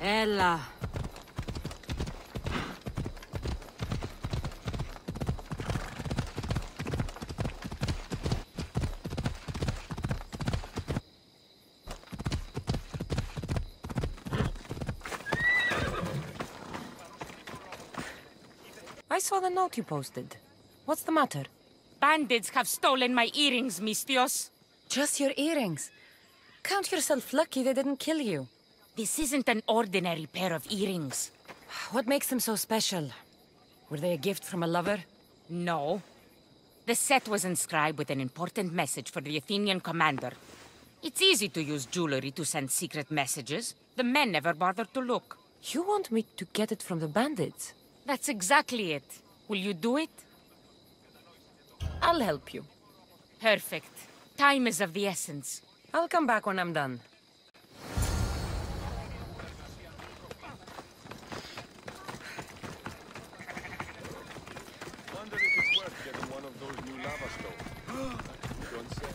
Ella. I saw the note you posted. What's the matter? Bandits have stolen my earrings, Mistios. Just your earrings. Count yourself lucky they didn't kill you. This isn't an ordinary pair of earrings. What makes them so special? Were they a gift from a lover? No. The set was inscribed with an important message for the Athenian commander. It's easy to use jewelry to send secret messages. The men never bothered to look. You want me to get it from the bandits? That's exactly it. Will you do it? I'll help you. Perfect. Time is of the essence. I'll come back when I'm done. Wonder if it's worth getting one of those new lava stoves. Don't say.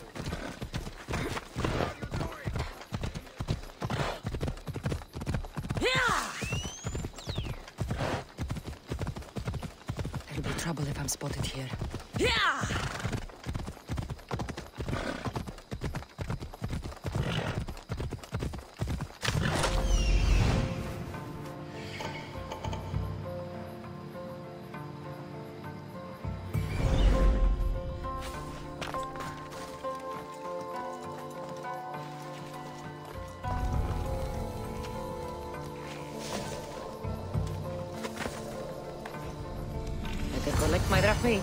There'll be trouble if I'm spotted here. Better collect my drachmae.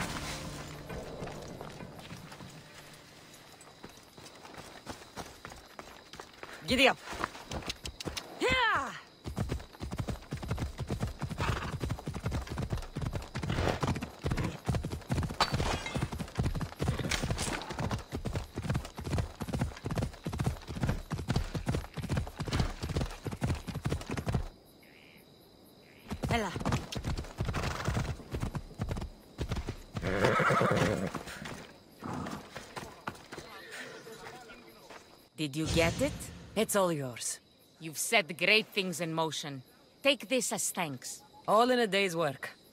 Giddy up! Ella. Did you get it? It's all yours. You've set great things in motion. Take this as thanks. All in a day's work.